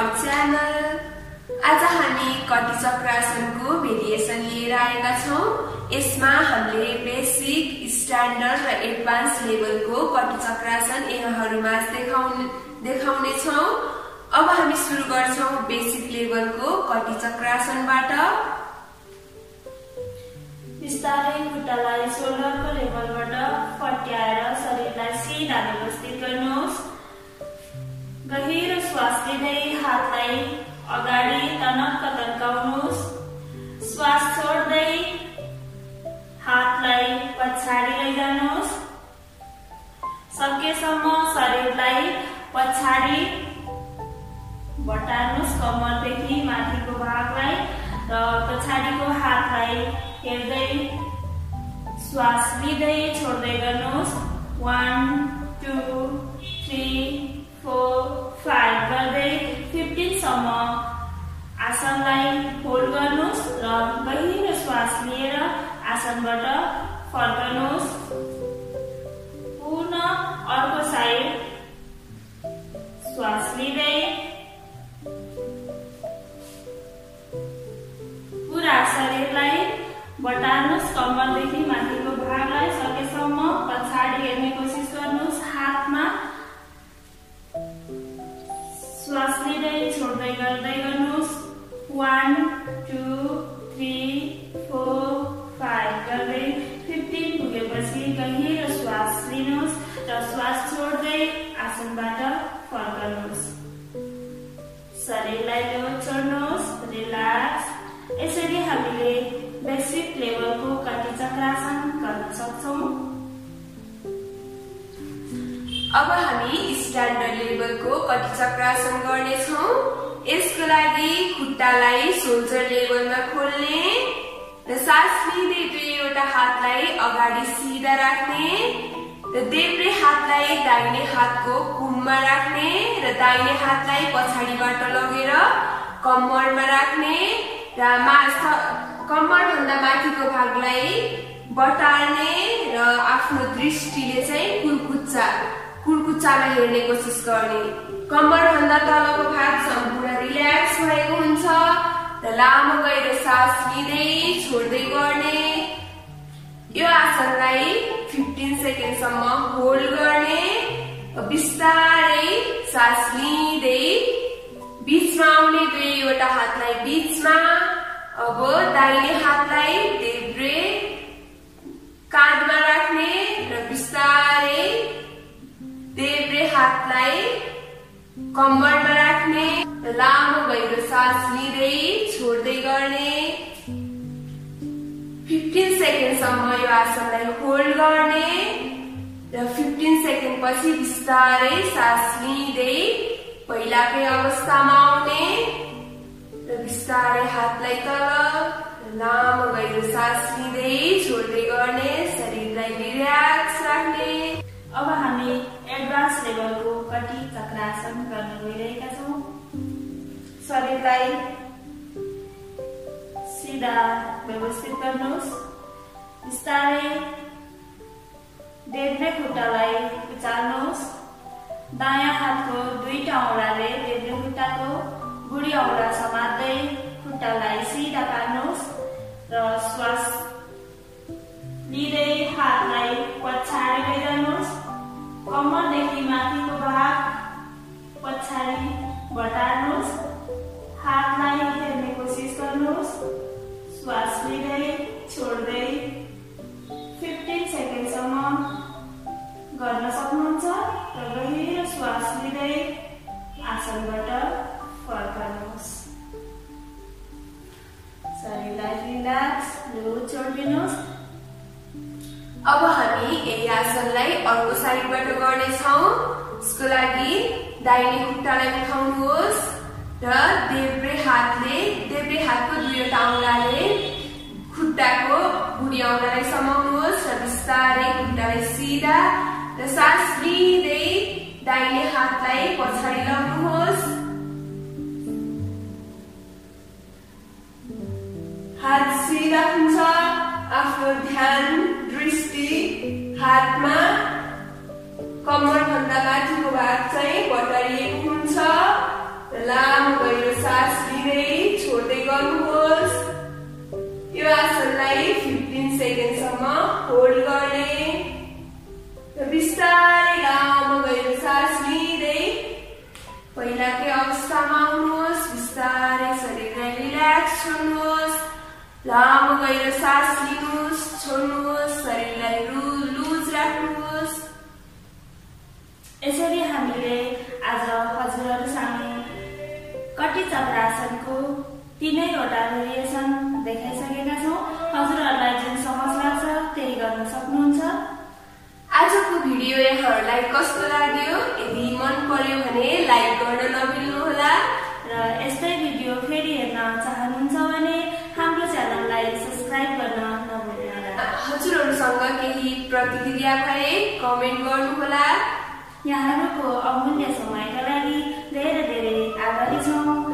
Our channel. आज हामी कटी चक्रासनको भेरिएसन लिएर आएका छौं। यसमा हामीले बेसिक, स्ट्यान्डर्ड र एडभान्स लेभलको कटी चक्रासन यहाँहरुमा देखाउने छौं। अब हामी सुरु गर्छौं बेसिक लेभलको कटी चक्रासनबाट। बिस्तारै खुट्टालाई शोल्डरको लेभलबाट फट्याएर शरीरलाई सिधा व्यवस्थित गर्नुहोस्। गहिरो श्वास लिँदै हातलाई अगाडि तनक्क तन्काउनुहोस्। श्वास छोड्दै हातलाई पछाडि लैजानुहोस्। सकेसम्म शरीरलाई पछाडि बटार्नुहोस्, कम्मरदेखि माथिको भागलाई र पछाडिको हातलाई हेर्दै श्वास लिँदै छोड्दै गर्नुहोस्। 1 2 3 4 5 गर्दै 15 सम्म आसनलाई होल्ड गर्नुहोस् र गहिरो श्वास लिएर आसनबाट फर्कनुहोस्। पुनः अर्को साइड श्वास लिँदै पुरा शरीरलाई बटार्नुहोस्। कम्मरदेखि माथिको भागलाई सकेसम्म पछाडि हेर्ने कोसिस गर्नुहोस्। हातमा श्वास लिँदै छोड्दै गर्दै गर्नुहोस्। 1 2 3 4 5 गर्दै 15 पुगेपछि गहिरो श्वास लिनुहोस् र श्वास छोड्दै आसनबाट फर्कनुहोस्। शरीरलाई लोड छोड्नुहोस्, रिल्याक्स। यसरी हामीले बेसिक लेभलको कटी चक्रासन गर्न सक्छौं। अब हामी स्ट्यान्डर्ड लेभलको कटी चक्रासन गर्ने छौं। यसको लागि खुट्टालाई शोल्डर लेभलमा खोल्ने र सास लिँदै दुईवटा हातलाई अगाडि सिधा राख्ने र देब्रे हातलाई दाहिने हातको कुममा राख्ने र दाहिने हातलाई पछाडिबाट लगेर कम्मरमा राख्ने र कम्मर भन्दा माथिको भागलाई बटार्ने र आफ्नो दृष्टिले चाहिँ कुर्कुच्चामा हेर्ने कोसिस गर्ने। कम्मर भन्दा तलको भाग सम्पूर्ण रिल्याक्स भएको हुन्छ र लामो गहिरो सास लिँदै छोड्दै गर्ने। यो आसनलाई 15 सेकेन्डसम्म होल्ड गर्ने। बिस्तारै सास लिँदै बीचमा आउने दुईवटा हातलाई बीचमा। अब दाहिने हातलाई देब्रे काँधमा राख्ने र बिस्तारै देब्रे हातलाई कम्मरमा राख्ने र लामो गहिरो सास लिँदै छोड्दै गर्ने। 15 सेकेन्डसम्म यो आसनलाई होल्ड गर्ने र 15 सेकेन्ड पछि बिस्तारै सास लिँदै पहिलाकै अवस्थामा आउने र बिस्तारै हातलाई तल लामो गहिरो सास लिँदै छोड्दै गर्ने। शरीरलाई रिल्याक्स राख्ने। अब हामी एडभान्स लेभलको कटी चक्रासन गर्न गइरहेका छौं। शरीरलाई सिधा व्यवस्थित गर्नुहोस्। बिस्तारै देब्रे खुट्टालाई उचाल्नुहोस्। दायाँ हातको दुईटा औँलाले देब्रे खुट्टाको बुढी औँला समात्दै खुट्टालाई सिधा पार्नुहोस् र श्वास लिँदै हातलाई पछाडि लैजानुहोस्। कम्मरदेखि माथिको भाग पछाडि बटार्नुहोस्। हातलाई हेर्ने कोसिस गर्नुहोस्। श्वास लिँदै छोड्दै 15 सेकेन्डसम्म गर्न सक्नुहुन्छ र गहिरो श्वास लिँदै आसनबाट फर्कनुहोस्। शरीरलाई रिल्याक्स लोड छोडिदिनुहोस्। अब हामी यही आसनलाई अर्को साइडबाट गर्ने छौं। यसको लागि दाहिने खुट्टालाई उठाउनुहोस् र देब्रे हातको दुईवटा औँलाले खुट्टाको बुढी औँलालाई समाउनुहोस् र बिस्तारै खुट्टालाई सिधा र सास लिँदै दाहिने हातलाई पछाडि लग्नुहोस्। हात सिधा हुन्छ। आफ्नो ध्यान दृष्टि हातमा कम्मर भन्दा माथिको भाग चाहिँ बटारिएको हुन्छ। लामो गहिरो सास लिँदै छोड्दै गर्नुहोस्। यो आसनलाई 15 सेकेन्डसम्म होल्ड गर्ने। बिस्तारै लामो गहिरो सास लिँदै पहिलाकै अवस्थामा आउनुहोस्। बिस्तारै शरीरलाई रिल्याक्स छोड्नुहोस्। लामो गहिरो सास लिनुहोस्, छोड्नुहोस्, शरीरलाई लुज राख्नुहोस्। यसरी हामीले आज हजुरहरुसँग कटी चक्रासनको 3वटा भेरिएसन देखाइसकेका छौं। हजुरहरुलाई जुन सहज लाग्छ त्यही गर्न सक्नुहुन्छ। आजको भिडियो यहाँहरुलाई कस्तो लाग्यो? यदि मन पर्यो भने लाइक गर्न नबिर्नुहोला र यस्तै भिडियो फेरि हेर्न चाहनुहुन्छ भने हाम्रो च्यानललाई सब्स्क्राइब गर्न नभुल्नुहोला। हजुरहरुसँग केही प्रतिक्रिया भए कमेन्ट गर्नुहोला। यहाँहरुको अमूल्य समयका लागि धेरै धेरै आभारी छौं।